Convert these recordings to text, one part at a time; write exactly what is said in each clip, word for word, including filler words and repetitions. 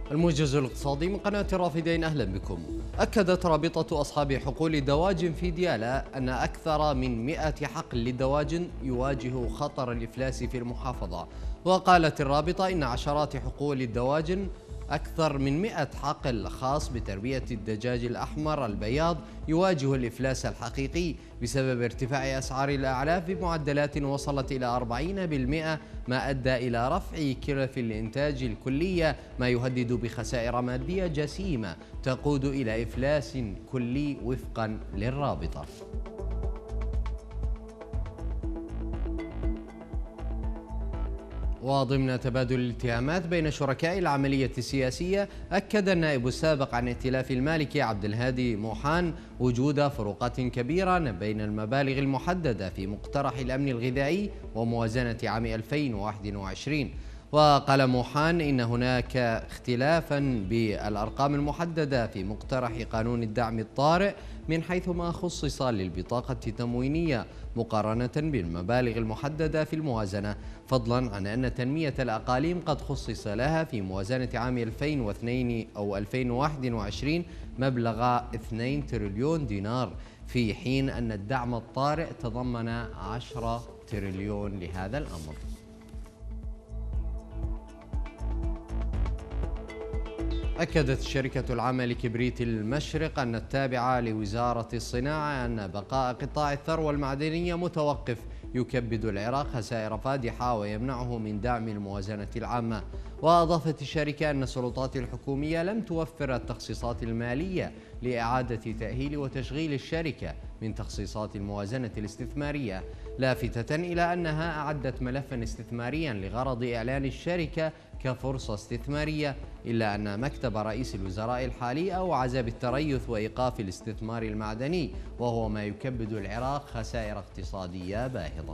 الموجز الاقتصادي من قناة رافدين، أهلا بكم. أكدت رابطة أصحاب حقول الدواجن في ديالا أن أكثر من مئة حقل للدواجن يواجه خطر الإفلاس في المحافظة. وقالت الرابطة إن عشرات حقول الدواجن أكثر من مئة حقل خاص بتربية الدجاج الأحمر البياض يواجه الإفلاس الحقيقي بسبب ارتفاع أسعار الأعلاف بمعدلات وصلت إلى أربعين بالمئة، ما أدى إلى رفع كلف الإنتاج الكلية، ما يهدد بخسائر مادية جسيمة تقود إلى إفلاس كلي وفقا للرابطة. وضمن تبادل الاتهامات بين شركاء العملية السياسية، أكد النائب السابق عن ائتلاف المالكي عبد الهادي موحان وجود فروقات كبيرة بين المبالغ المحددة في مقترح الأمن الغذائي وموازنة عام ألفين وواحد وعشرين. وقال موحان إن هناك اختلافا بالأرقام المحددة في مقترح قانون الدعم الطارئ من حيث ما خصص للبطاقة التموينية مقارنة بالمبالغ المحددة في الموازنة، فضلا عن أن تنمية الأقاليم قد خصص لها في موازنة عام ألفين واثنين أو ألفين وواحد وعشرين مبلغ اثنين تريليون دينار، في حين أن الدعم الطارئ تضمن عشرة تريليون لهذا الأمر. أكدت الشركة العامة لكبريت المشرق أن التابعة لوزارة الصناعة أن بقاء قطاع الثروة المعدنية متوقف يكبد العراق خسائر فادحة ويمنعه من دعم الموازنة العامة. وأضافت الشركة أن السلطات الحكومية لم توفر التخصيصات المالية لإعادة تأهيل وتشغيل الشركة من تخصيصات الموازنة الاستثمارية، لافتة إلى أنها أعدت ملفا استثماريا لغرض إعلان الشركة كفرصة استثمارية، إلا أن مكتب رئيس الوزراء الحالي أوعز بالتريث وإيقاف الاستثمار المعدني، وهو ما يكبد العراق خسائر اقتصادية باهظة.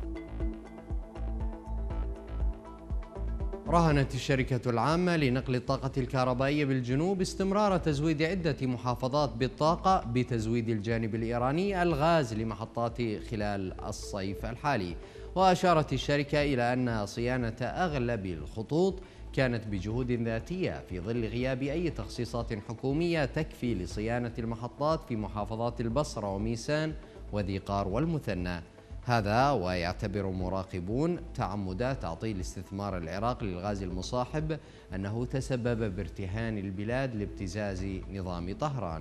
رهنت الشركة العامة لنقل الطاقة الكهربائية بالجنوب استمرار تزويد عدة محافظات بالطاقة بتزويد الجانب الإيراني الغاز لمحطات خلال الصيف الحالي. وأشارت الشركة إلى أن صيانة أغلب الخطوط كانت بجهود ذاتية في ظل غياب أي تخصيصات حكومية تكفي لصيانة المحطات في محافظات البصرة وميسان وذي قار والمثنى. هذا ويعتبر مراقبون تعمد تعطيل استثمار العراق للغاز المصاحب أنه تسبب بارتهان البلاد لابتزاز نظام طهران.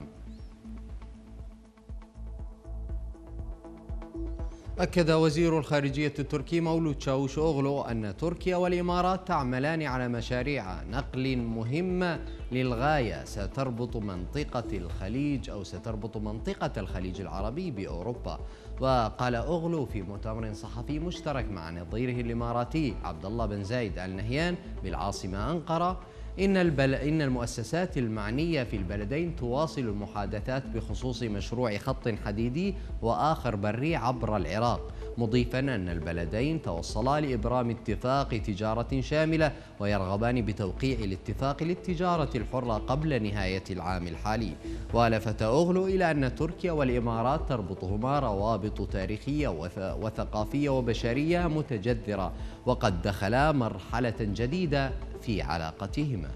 أكد وزير الخارجية التركي مولود شاوش أوغلو أن تركيا والإمارات تعملان على مشاريع نقل مهمة للغاية ستربط منطقة الخليج أو ستربط منطقة الخليج العربي بأوروبا. وقال أوغلو في مؤتمر صحفي مشترك مع نظيره الإماراتي عبد الله بن زايد آل نهيان بالعاصمة أنقرة إن, البل... إن المؤسسات المعنية في البلدين تواصل المحادثات بخصوص مشروع خط حديدي وآخر بري عبر العراق، مضيفا أن البلدين توصلا لإبرام اتفاق تجارة شاملة ويرغبان بتوقيع الاتفاق للتجارة الحرة قبل نهاية العام الحالي. ولفت أوغلو إلى أن تركيا والإمارات تربطهما روابط تاريخية وث... وثقافية وبشرية متجذرة، وقد دخلا مرحلة جديدة في علاقتهما.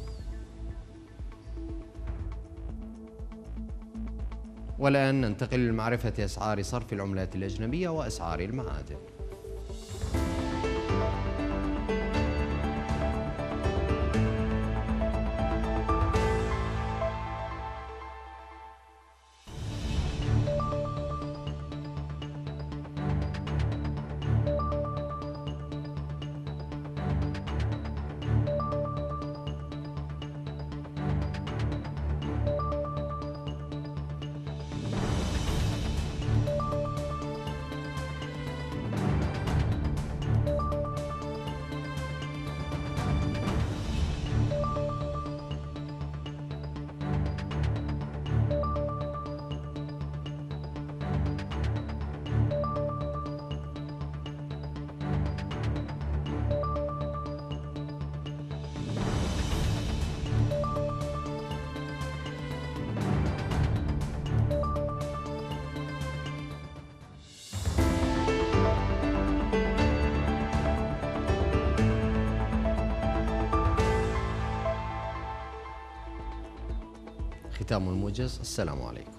والآن ننتقل لمعرفة أسعار صرف العملات الأجنبية وأسعار المعادن. ختام الموجز، السلام عليكم.